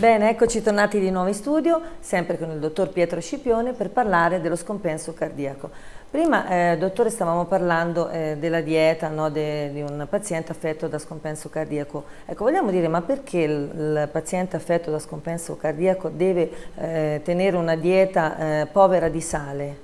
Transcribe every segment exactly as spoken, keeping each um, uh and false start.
Bene, eccoci tornati di nuovo in studio, sempre con il dottor Pietro Scipione per parlare dello scompenso cardiaco. Prima, eh, dottore, stavamo parlando eh, della dieta, no, de, di un paziente affetto da scompenso cardiaco. Ecco, vogliamo dire, ma perché il, il paziente affetto da scompenso cardiaco deve eh, tenere una dieta eh, povera di sale?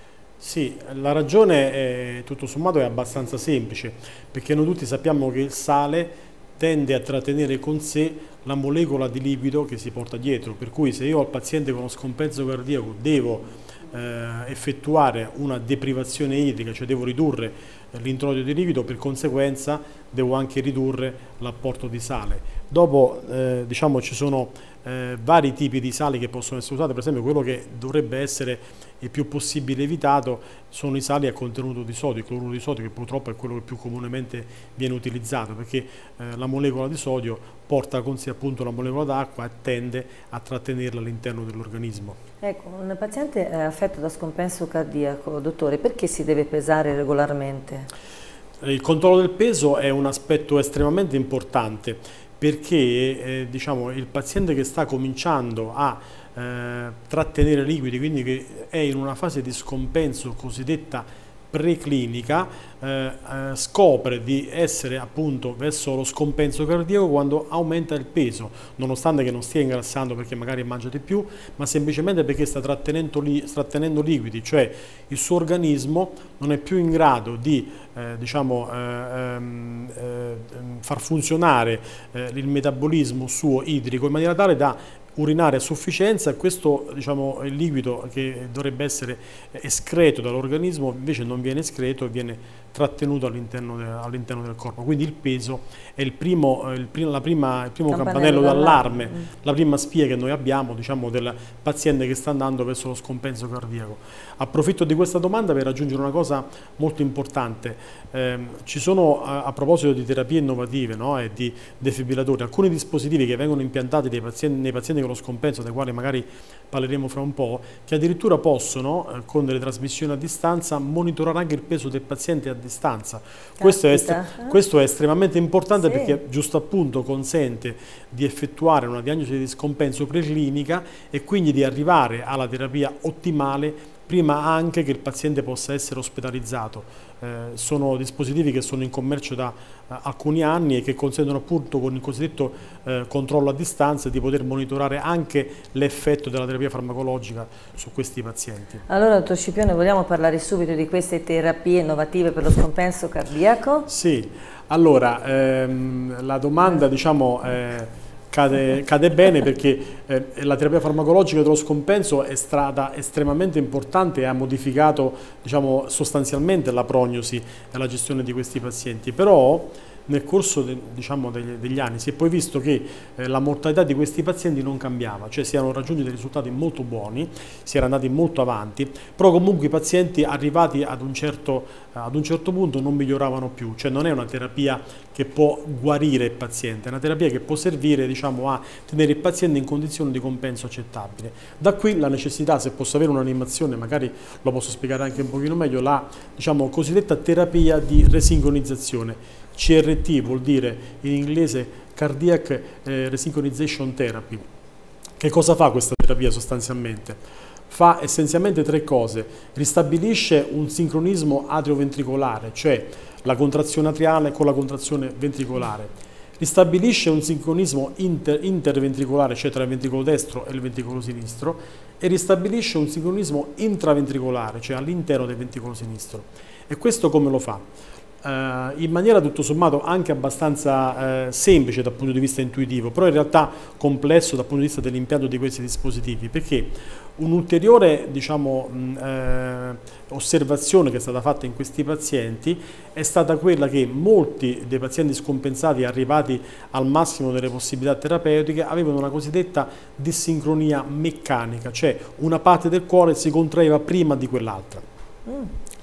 Sì, la ragione è, tutto sommato è abbastanza semplice, perché noi tutti sappiamo che il sale tende a trattenere con sé la molecola di liquido che si porta dietro, per cui se io al paziente con lo scompenso cardiaco devo eh, effettuare una deprivazione idrica, cioè devo ridurre l'introito di liquido, per conseguenza devo anche ridurre l'apporto di sale. Dopo eh, diciamo ci sono eh, vari tipi di sali che possono essere usati, per esempio quello che dovrebbe essere il più possibile evitato sono i sali a contenuto di sodio, il cloruro di sodio, che purtroppo è quello che più comunemente viene utilizzato, perché eh, la molecola di sodio porta con sé appunto la molecola d'acqua e tende a trattenerla all'interno dell'organismo. Ecco, un paziente affetto da scompenso cardiaco, dottore, perché si deve pesare regolarmente? Il controllo del peso è un aspetto estremamente importante, perché eh, diciamo, il paziente che sta cominciando a eh, trattenere liquidi, quindi che è in una fase di scompenso cosiddetta preclinica, eh, eh, scopre di essere appunto verso lo scompenso cardiaco quando aumenta il peso, nonostante che non stia ingrassando perché magari mangia di più, ma semplicemente perché sta trattenendo, li, trattenendo liquidi, cioè il suo organismo non è più in grado di eh, diciamo, eh, ehm, eh, far funzionare eh, il metabolismo suo idrico in maniera tale da urinare a sufficienza, e questo, diciamo, il liquido che dovrebbe essere escreto dall'organismo invece non viene escreto e viene trattenuto all'interno de, all'interno del corpo. Quindi il peso è il primo, il primo, la prima, il primo campanello, campanello d'allarme, mm. la prima spia che noi abbiamo, diciamo, del paziente che sta andando verso lo scompenso cardiaco. Approfitto di questa domanda per aggiungere una cosa molto importante. Eh, ci sono, a, a proposito di terapie innovative, no, e di defibrillatori, alcuni dispositivi che vengono impiantati nei pazienti, nei pazienti con lo scompenso, dei quali magari parleremo fra un po', che addirittura possono, eh, con delle trasmissioni a distanza, monitorare anche il peso del paziente a distanza. Questo è, questo è estremamente importante, sì, perché giusto appunto consente di effettuare una diagnosi di scompenso preclinica e quindi di arrivare alla terapia ottimale prima anche che il paziente possa essere ospedalizzato. Eh, sono dispositivi che sono in commercio da eh, alcuni anni e che consentono appunto, con il cosiddetto eh, controllo a distanza, di poter monitorare anche l'effetto della terapia farmacologica su questi pazienti. Allora, dottor Scipione, vogliamo parlare subito di queste terapie innovative per lo scompenso cardiaco? Sì, allora ehm, la domanda, diciamo, eh, Cade, cade bene, perché eh, la terapia farmacologica dello scompenso è stata estremamente importante e ha modificato, diciamo, sostanzialmente la prognosi e la gestione di questi pazienti, però nel corso de, diciamo, degli, degli anni si è poi visto che eh, la mortalità di questi pazienti non cambiava, cioè si erano raggiunti dei risultati molto buoni, si era andati molto avanti, però comunque i pazienti arrivati ad un certo, ad un certo punto non miglioravano più, cioè non è una terapia che può guarire il paziente, è una terapia che può servire, diciamo, a tenere il paziente in condizioni di compenso accettabile. Da qui la necessità, se posso avere un'animazione, magari lo posso spiegare anche un pochino meglio, la, diciamo, cosiddetta terapia di resincronizzazione. C R T vuol dire in inglese Cardiac eh, Resynchronization Therapy. Che cosa fa questa terapia sostanzialmente? Fa essenzialmente tre cose: ristabilisce un sincronismo atrioventricolare, cioè la contrazione atriale con la contrazione ventricolare, ristabilisce un sincronismo inter interventricolare, cioè tra il ventricolo destro e il ventricolo sinistro, e ristabilisce un sincronismo intraventricolare, cioè all'interno del ventricolo sinistro. E questo come lo fa? Uh, in maniera tutto sommato anche abbastanza uh, semplice dal punto di vista intuitivo, però in realtà complesso dal punto di vista dell'impianto di questi dispositivi, perché un'ulteriore, diciamo, mh, eh, osservazione che è stata fatta in questi pazienti è stata quella che molti dei pazienti scompensati arrivati al massimo delle possibilità terapeutiche avevano una cosiddetta dissincronia meccanica, cioè una parte del cuore si contraeva prima di quell'altra. Mm.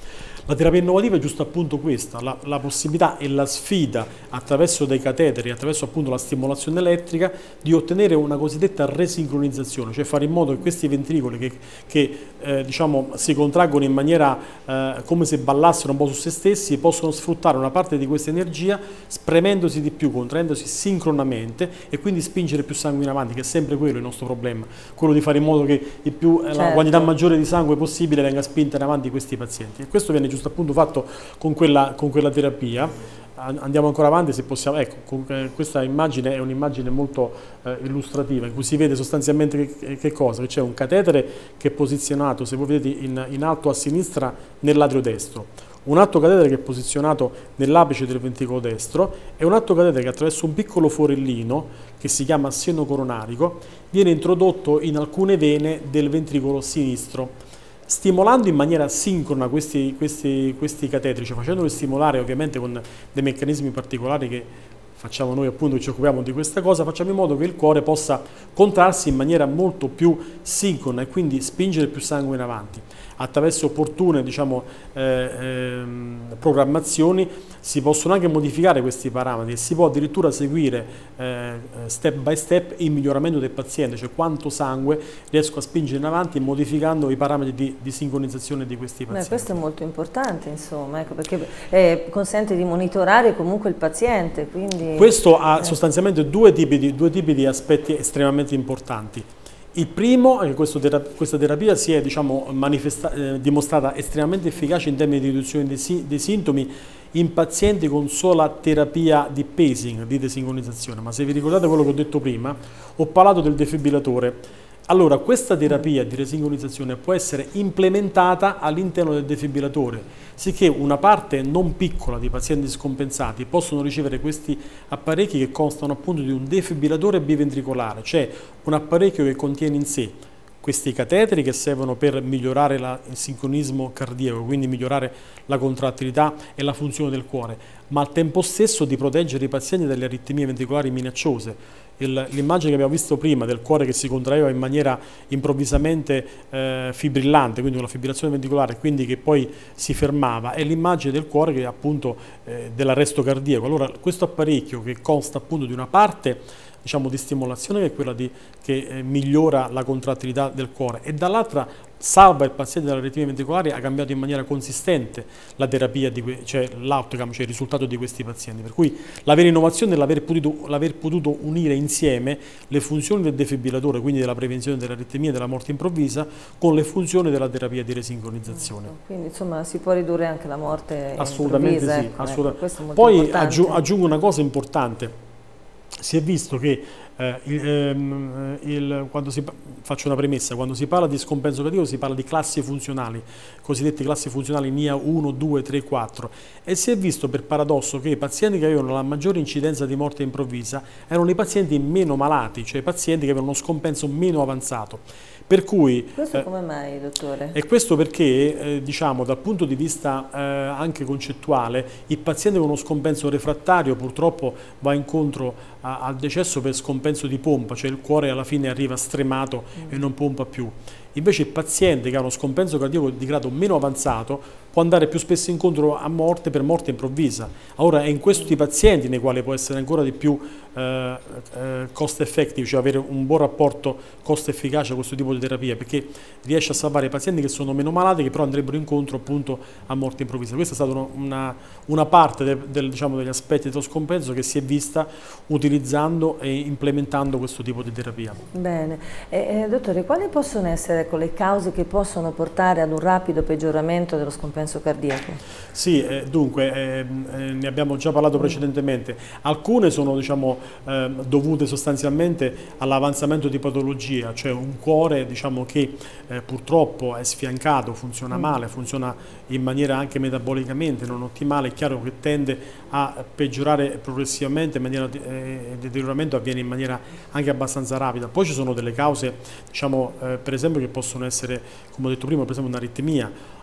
La terapia innovativa è giusto appunto questa, la, la possibilità e la sfida attraverso dei cateteri, attraverso appunto la stimolazione elettrica, di ottenere una cosiddetta resincronizzazione, cioè fare in modo che questi ventricoli che, che eh, diciamo, si contraggono in maniera eh, come se ballassero un po' su se stessi, possono sfruttare una parte di questa energia spremendosi di più, contraendosi sincronamente e quindi spingere più sangue in avanti, che è sempre quello il nostro problema, quello di fare in modo che il più, certo. la quantità maggiore di sangue possibile venga spinta in avanti questi pazienti. E questo viene giusto appunto fatto con quella, con quella terapia. Andiamo ancora avanti se possiamo, ecco, questa immagine è un'immagine molto eh, illustrativa in cui si vede sostanzialmente che, che cosa? Che c'è un catetere che è posizionato, se voi vedete, in, in alto a sinistra nell'atrio destro, un altro catetere che è posizionato nell'apice del ventricolo destro e un altro catetere che attraverso un piccolo forellino che si chiama seno coronarico viene introdotto in alcune vene del ventricolo sinistro, stimolando in maniera sincrona questi, questi, questi cateteri, cioè facendoli stimolare ovviamente con dei meccanismi particolari che facciamo noi appunto che ci occupiamo di questa cosa, facciamo in modo che il cuore possa contrarsi in maniera molto più sincrona e quindi spingere più sangue in avanti. Attraverso opportune diciamo, eh, eh, programmazioni si possono anche modificare questi parametri e si può addirittura seguire eh, step by step il miglioramento del paziente, cioè quanto sangue riesco a spingere in avanti modificando i parametri di, di sincronizzazione di questi pazienti. Beh, questo è molto importante, insomma, ecco, perché eh, consente di monitorare comunque il paziente. Quindi, questo ha eh. sostanzialmente due tipi, di, due tipi di aspetti estremamente importanti. Il primo è che questo terapia, questa terapia si è diciamo, eh, dimostrata estremamente efficace in termini di riduzione dei, si dei sintomi in pazienti con sola terapia di pacing, di desincronizzazione. Ma se vi ricordate quello che ho detto prima, ho parlato del defibrillatore. Allora, questa terapia di resincronizzazione può essere implementata all'interno del defibrillatore, sicché una parte non piccola di pazienti scompensati possono ricevere questi apparecchi che constano appunto di un defibrillatore biventricolare, cioè un apparecchio che contiene in sé questi cateteri che servono per migliorare la, il sincronismo cardiaco, quindi migliorare la contrattilità e la funzione del cuore, ma al tempo stesso di proteggere i pazienti dalle aritmie ventricolari minacciose. L'immagine che abbiamo visto prima del cuore che si contraeva in maniera improvvisamente eh, fibrillante, quindi una fibrillazione ventricolare, quindi che poi si fermava, è l'immagine del cuore che appunto eh, dell'arresto cardiaco. Allora questo apparecchio che consta appunto di una parte diciamo di stimolazione che è quella di, che eh, migliora la contrattilità del cuore e dall'altra salva il paziente dalle aritmie ventricolari, ha cambiato in maniera consistente la terapia, di cioè l'outcome, cioè il risultato di questi pazienti. Per cui la vera innovazione è l'aver potuto, l'aver potuto unire insieme le funzioni del defibrillatore, quindi della prevenzione dell'aritmia e della morte improvvisa, con le funzioni della terapia di resincronizzazione. Quindi insomma si può ridurre anche la morte assolutamente improvvisa. Sì, ecco, assolutamente. Ecco, Poi aggiungo, aggiungo una cosa importante. Si è visto che eh, il, ehm, il, quando si, faccio una premessa, quando si parla di scompenso cardiaco si parla di classi funzionali, cosiddette classi funzionali N I A uno, due, tre, quattro, e si è visto per paradosso che i pazienti che avevano la maggiore incidenza di morte improvvisa erano i pazienti meno malati, cioè i pazienti che avevano uno scompenso meno avanzato. Per cui, questo eh, come mai, dottore? E questo perché, eh, diciamo, dal punto di vista eh, anche concettuale, il paziente con uno scompenso refrattario purtroppo va incontro a, al decesso per scompenso di pompa, cioè il cuore alla fine arriva stremato mm. e non pompa più. Invece il paziente che ha uno scompenso cardiaco di grado meno avanzato può andare più spesso incontro a morte per morte improvvisa. Ora è in questi pazienti nei quali può essere ancora di più eh, eh, cost effective, cioè avere un buon rapporto costo-efficacia a questo tipo di terapia, perché riesce a salvare i pazienti che sono meno malati, che però andrebbero incontro appunto a morte improvvisa. Questa è stata una, una parte del, del, diciamo, degli aspetti dello scompenso che si è vista utilizzando e implementando questo tipo di terapia. Bene. Eh, eh, dottore, quali possono essere ecco, le cause che possono portare ad un rapido peggioramento dello scompenso cardiaco? Sì, eh, dunque, eh, eh, ne abbiamo già parlato precedentemente. Alcune sono diciamo, eh, dovute sostanzialmente all'avanzamento di patologia, cioè un cuore diciamo, che eh, purtroppo è sfiancato, funziona male, funziona in maniera anche metabolicamente non ottimale, è chiaro che tende a peggiorare progressivamente, in maniera, eh, il deterioramento avviene in maniera anche abbastanza rapida. Poi ci sono delle cause, diciamo, eh, per esempio, che possono essere, come ho detto prima, per esempio un'aritmia,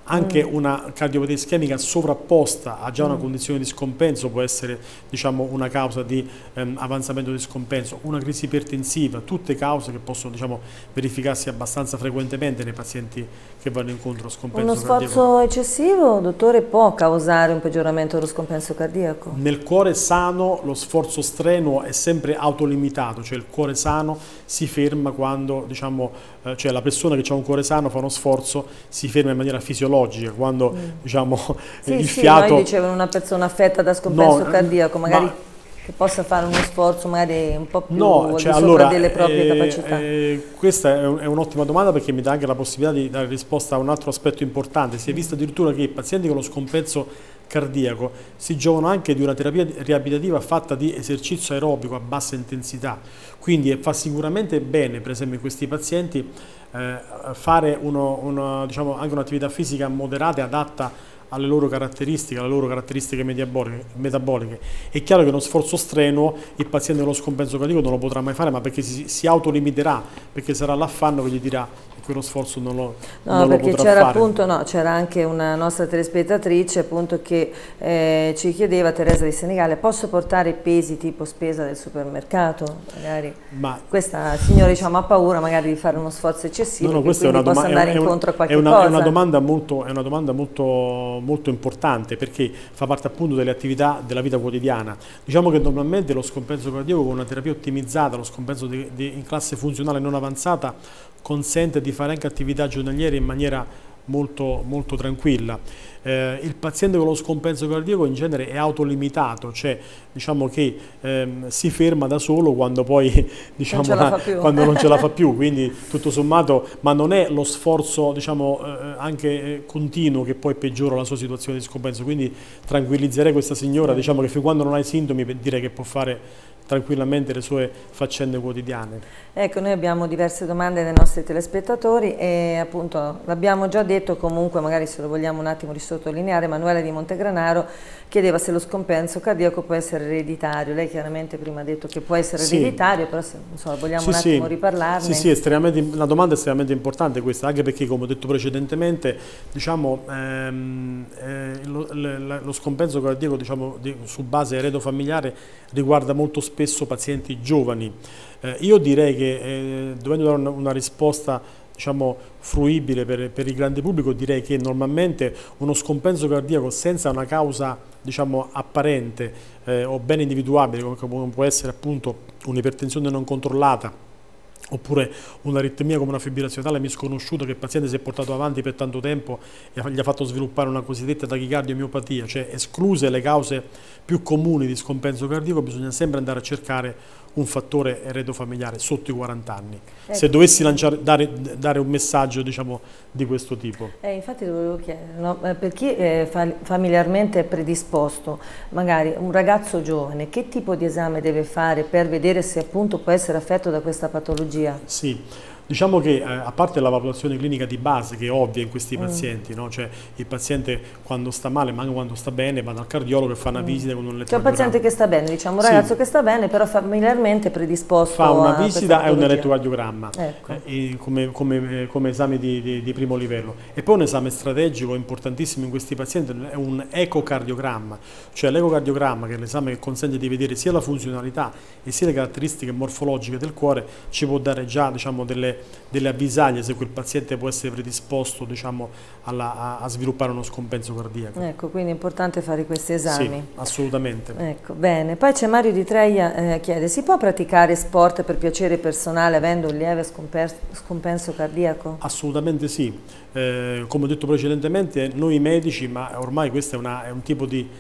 Anche mm. una cardiopatia ischemica sovrapposta a già una mm. condizione di scompenso può essere, diciamo, una causa di ehm, avanzamento di scompenso, una crisi ipertensiva, tutte cause che possono, diciamo, verificarsi abbastanza frequentemente nei pazienti che vanno incontro a scompenso Uno cardiaco. sforzo eccessivo, dottore, può causare un peggioramento dello scompenso cardiaco? Nel cuore sano lo sforzo strenuo è sempre autolimitato, cioè il cuore sano si ferma quando, diciamo, eh, cioè la persona che ha un cuore sano fa uno sforzo, si ferma in maniera fisiologica, quando, mm. diciamo, sì, il sì, fiato... noi dicevano una persona affetta da scompenso no, cardiaco, magari... Ma... che possa fare uno sforzo magari un po' più no, al cioè, di sopra allora, delle proprie eh, capacità. Eh, questa è, un, è un'ottima domanda, perché mi dà anche la possibilità di dare risposta a un altro aspetto importante. Si è visto addirittura che i pazienti con lo scompenso cardiaco si giovano anche di una terapia riabilitativa fatta di esercizio aerobico a bassa intensità, quindi fa sicuramente bene, per esempio in questi pazienti, eh, fare uno, uno, diciamo, anche un'attività fisica moderata e adatta alle loro caratteristiche, alle loro caratteristiche metaboliche. È chiaro che uno sforzo strenuo il paziente con lo scompenso cardiaco non lo potrà mai fare, ma perché si, si autolimiterà, perché sarà l'affanno che gli dirà che quello sforzo non lo, no, non lo perché potrà c'era fare. appunto, no, c'era anche una nostra telespettatrice appunto che eh, ci chiedeva, Teresa di Senegale, posso portare pesi tipo spesa del supermercato? Magari ma, questa signora, diciamo, ha paura magari di fare uno sforzo eccessivo, no, no, questa è una possa andare è incontro a qualche è una, cosa. È una domanda molto, è una domanda molto, molto importante, perché fa parte appunto delle attività della vita quotidiana. Diciamo che normalmente lo scompenso cardiaco con una terapia ottimizzata, lo scompenso di, di, in classe funzionale non avanzata, consente di fare anche attività giornaliere in maniera molto, molto tranquilla. Eh, il paziente con lo scompenso cardiaco in genere è autolimitato, cioè diciamo che ehm, si ferma da solo quando poi diciamo, non ce la fa più. quando non ce la fa più, quindi tutto sommato, ma non è lo sforzo, diciamo, eh, anche eh, continuo che poi peggiora la sua situazione di scompenso, quindi tranquillizzerei questa signora, diciamo che fin quando non ha i sintomi direi che può fare tranquillamente le sue faccende quotidiane. Ecco, noi abbiamo diverse domande dai nostri telespettatori e appunto l'abbiamo già detto, comunque magari se lo vogliamo un attimo risottolineare. Emanuele di Montegranaro chiedeva se lo scompenso cardiaco può essere ereditario. Lei chiaramente prima ha detto che può essere sì. ereditario, però se insomma, vogliamo sì, un attimo sì. riparlarne. Sì, sì, estremamente, la domanda è estremamente importante questa, anche perché, come ho detto precedentemente, diciamo, ehm, eh, lo, le, lo scompenso cardiaco, diciamo, di, su base eredofamiliare riguarda molto spesso pazienti giovani. Eh, io direi che, eh, dovendo dare una, una risposta, diciamo, fruibile per, per il grande pubblico, direi che normalmente uno scompenso cardiaco senza una causa, diciamo, apparente eh, o ben individuabile, come può essere appunto un'ipertensione non controllata, oppure un'aritmia come una fibrillazione tale misconosciuta che il paziente si è portato avanti per tanto tempo e gli ha fatto sviluppare una cosiddetta tachicardiomeopatia, cioè escluse le cause più comuni di scompenso cardiaco, bisogna sempre andare a cercare un fattore eredofamiliare sotto i quaranta anni. Ecco. Se dovessi lanciare, dare, dare un messaggio, diciamo, di questo tipo. Eh, infatti lo volevo chiedere, no? Per chi è familiarmente predisposto, magari un ragazzo giovane, che tipo di esame deve fare per vedere se appunto può essere affetto da questa patologia? Sì. Diciamo che, eh, a parte la valutazione clinica di base, che è ovvia in questi mm. pazienti, no? Cioè il paziente quando sta male, ma anche quando sta bene, va dal cardiologo e fa una mm. visita con un elettrocardiogramma. C'è un paziente che sta bene, diciamo un ragazzo sì. che sta bene, però familiarmente predisposto fa una a visita e un elettrocardiogramma, ecco. eh, come, come, come esame di, di, di primo livello. E poi un esame strategico importantissimo in questi pazienti è un ecocardiogramma, cioè l'ecocardiogramma, che è l'esame che consente di vedere sia la funzionalità e sia le caratteristiche morfologiche del cuore, ci può dare già, diciamo, delle delle avvisaglie se quel paziente può essere predisposto, diciamo, alla, a, a sviluppare uno scompenso cardiaco. Ecco, quindi è importante fare questi esami. Sì, assolutamente. Ecco, bene. Poi c'è Mario di Treia, eh, chiede, si può praticare sport per piacere personale avendo un lieve scompenso cardiaco? Assolutamente sì. Eh, come ho detto precedentemente, noi medici, ma ormai questo è, una, è un tipo di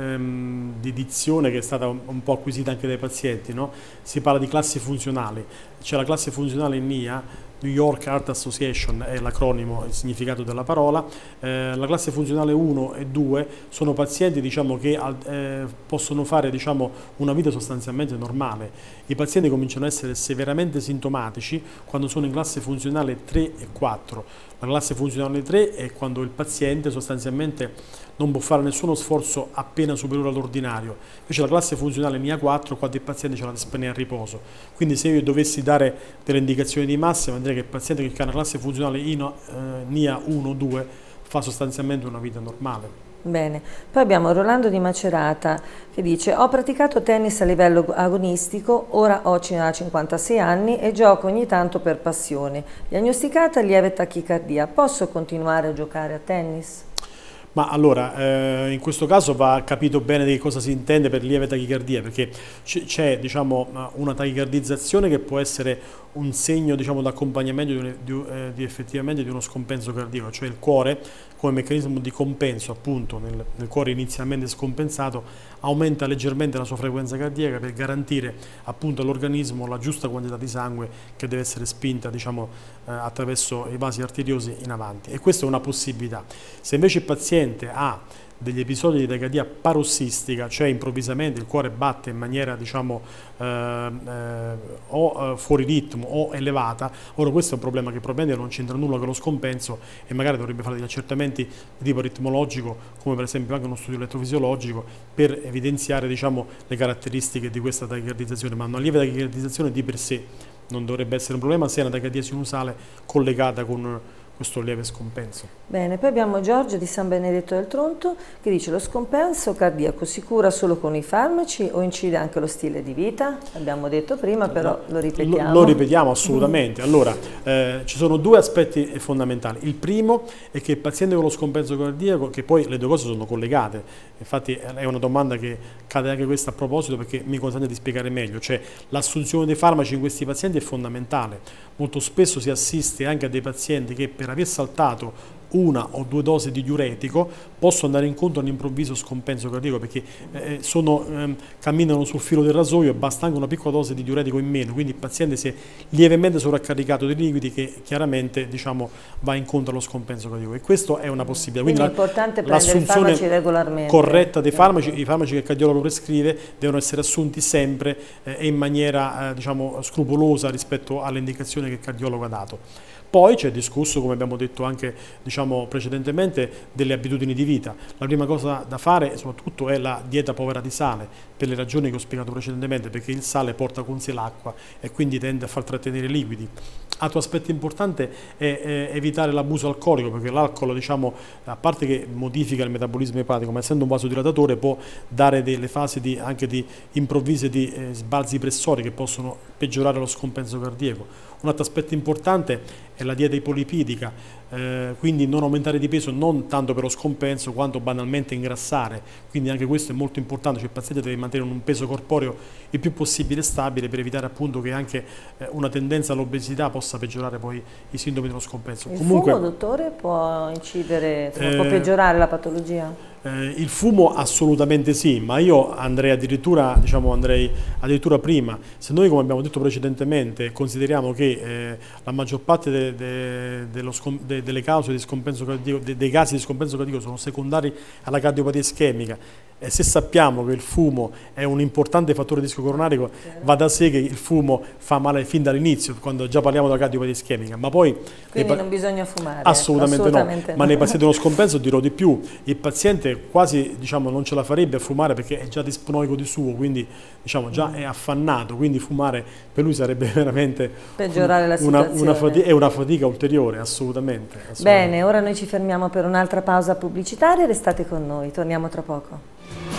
di dizione che è stata un po' acquisita anche dai pazienti, no? Si parla di classi funzionali, c'è la classe funzionale N I A, New York Heart Association è l'acronimo, il significato della parola. Eh, la classe funzionale uno e due sono pazienti, diciamo, che eh, possono fare, diciamo, una vita sostanzialmente normale. I pazienti cominciano a essere severamente sintomatici quando sono in classe funzionale tre e quattro. La classe funzionale tre è quando il paziente sostanzialmente non può fare nessuno sforzo appena superiore all'ordinario. Invece la classe funzionale N I A quattro quando il paziente ha la dispnea a riposo. Quindi se io dovessi dare delle indicazioni di massima, direi che il paziente che ha una classe funzionale N I A uno due fa sostanzialmente una vita normale. Bene, poi abbiamo Rolando di Macerata che dice: ho praticato tennis a livello agonistico, ora ho cinquantasei anni e gioco ogni tanto per passione. Diagnosticata lieve tachicardia, posso continuare a giocare a tennis? Ma allora, eh, in questo caso va capito bene di cosa si intende per lieve tachicardia, perché c'è, diciamo, una tachicardizzazione che può essere un segno, diciamo, d'accompagnamento di, di, eh, di effettivamente di uno scompenso cardiaco, cioè il cuore come meccanismo di compenso, appunto nel, nel cuore inizialmente scompensato aumenta leggermente la sua frequenza cardiaca per garantire appunto all'organismo la giusta quantità di sangue che deve essere spinta, diciamo, eh, attraverso i vasi arteriosi in avanti, e questa è una possibilità. Se invece il paziente ha degli episodi di tachicardia parossistica, cioè improvvisamente il cuore batte in maniera, diciamo, eh, eh, o eh, fuori ritmo o elevata, ora questo è un problema che probabilmente non c'entra nulla con lo scompenso e magari dovrebbe fare degli accertamenti di tipo ritmologico, come per esempio anche uno studio elettrofisiologico, per evidenziare, diciamo, le caratteristiche di questa tachicardizzazione, ma una lieve tachicardizzazione di per sé non dovrebbe essere un problema se è una tachicardia sinusale collegata con questo lieve scompenso. Bene, poi abbiamo Giorgio di San Benedetto del Tronto che dice: lo scompenso cardiaco si cura solo con i farmaci o incide anche lo stile di vita? Abbiamo detto prima, però lo ripetiamo. Lo, lo ripetiamo assolutamente. Allora, eh, ci sono due aspetti fondamentali. Il primo è che il paziente con lo scompenso cardiaco, che poi le due cose sono collegate, infatti è una domanda che cade anche questa a proposito perché mi consente di spiegare meglio, cioè l'assunzione dei farmaci in questi pazienti è fondamentale. Molto spesso si assiste anche a dei pazienti che per aver saltato una o due dosi di diuretico possono andare incontro a un improvviso scompenso cardiaco perché eh, sono, ehm, camminano sul filo del rasoio e basta anche una piccola dose di diuretico in meno, quindi il paziente si è lievemente sovraccaricato di liquidi che chiaramente, diciamo, va incontro allo scompenso cardiaco, e questo è una possibilità. Quindi, quindi è importante prendere i farmaci regolarmente. Corretta dei farmaci, i farmaci che il cardiologo prescrive devono essere assunti sempre eh, e in maniera eh, diciamo, scrupolosa rispetto alle indicazioni che il cardiologo ha dato. Poi c'è il discorso, come abbiamo detto anche, diciamo, precedentemente, delle abitudini di vita. La prima cosa da fare soprattutto è la dieta povera di sale, per le ragioni che ho spiegato precedentemente, perché il sale porta con sé l'acqua e quindi tende a far trattenere i liquidi. Altro aspetto importante è, è evitare l'abuso alcolico, perché l'alcol, diciamo, a parte che modifica il metabolismo epatico, ma essendo un vasodilatatore può dare delle fasi di, anche di improvvise di eh, sbalzi pressori che possono peggiorare lo scompenso cardiaco. Un altro aspetto importante è la dieta ipolipidica, eh, quindi non aumentare di peso non tanto per lo scompenso quanto banalmente ingrassare, quindi anche questo è molto importante, cioè il paziente deve mantenere un peso corporeo il più possibile stabile per evitare appunto che anche eh, una tendenza all'obesità possa peggiorare poi i sintomi dello scompenso. Il Comunque, fumo, dottore, può incidere, insomma, eh, può peggiorare la patologia? Eh, il fumo assolutamente sì, ma io andrei addirittura, diciamo, andrei addirittura prima. Se noi, come abbiamo detto precedentemente, consideriamo che eh, la maggior parte de, de, dello de, delle cause di scompenso cardiaco, de, dei casi di scompenso cardiaco sono secondari alla cardiopatia ischemica, e se sappiamo che il fumo è un importante fattore di rischio coronarico, va da sé che il fumo fa male fin dall'inizio, quando già parliamo della cardiopatia ischemica. Ma poi quindi non bisogna fumare? Assolutamente, assolutamente no. no. Ma nei pazienti dello scompenso dirò di più, il paziente quasi, diciamo, non ce la farebbe a fumare perché è già dispnoico di suo, quindi, diciamo, già è affannato, quindi fumare per lui sarebbe veramente peggiorare la una, situazione. una fatica, è una fatica ulteriore, assolutamente, assolutamente. Bene, ora noi ci fermiamo per un'altra pausa pubblicitaria, restate con noi, torniamo tra poco.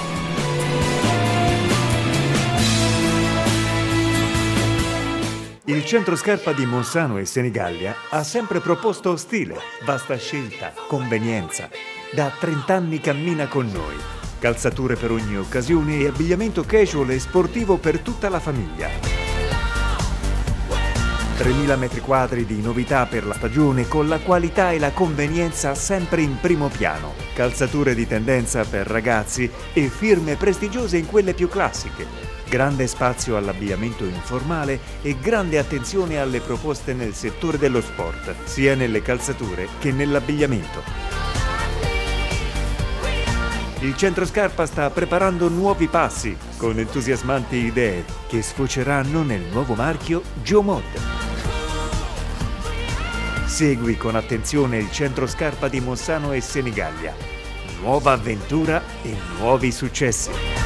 Il centro scarpa di Monzano e Senigallia ha sempre proposto stile, vasta scelta, convenienza. Da trent'anni cammina con noi. Calzature per ogni occasione e abbigliamento casual e sportivo per tutta la famiglia. tremila metri quadri di novità per la stagione con la qualità e la convenienza sempre in primo piano. Calzature di tendenza per ragazzi e firme prestigiose in quelle più classiche. Grande spazio all'abbigliamento informale e grande attenzione alle proposte nel settore dello sport, sia nelle calzature che nell'abbigliamento. Il centro scarpa sta preparando nuovi passi con entusiasmanti idee che sfoceranno nel nuovo marchio Geomod. Segui con attenzione il centro scarpa di Monzano e Senigallia. Nuova avventura e nuovi successi.